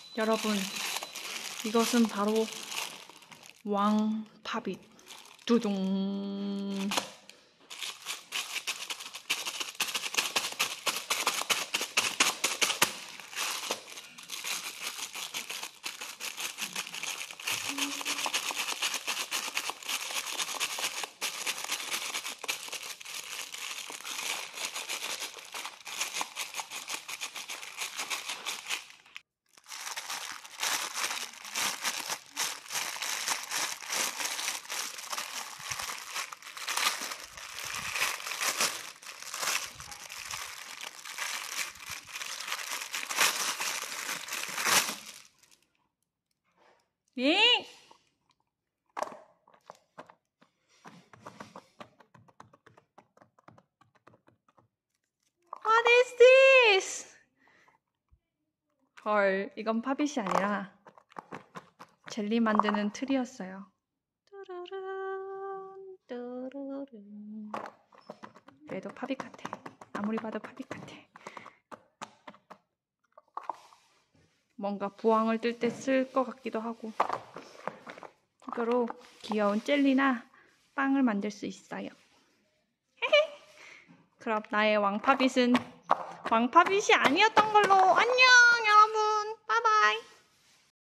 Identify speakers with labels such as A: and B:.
A: 여러분, 이것은 바로 왕파빗. 두둥. 예? What is this? 헐, 이건 팝잇이 아니라 젤리 만드는 틀이었어요. 뚜루룬, 뚜루룬. 그래도 팝잇 같아. 아무리 봐도 팝잇 같아. 뭔가 부항을 뜰 때 쓸 것 같기도 하고. 이거로 귀여운 젤리나 빵을 만들 수 있어요. 그럼 나의 왕파빗은 왕파빗이 아니었던 걸로. 안녕 여러분. 바이바이.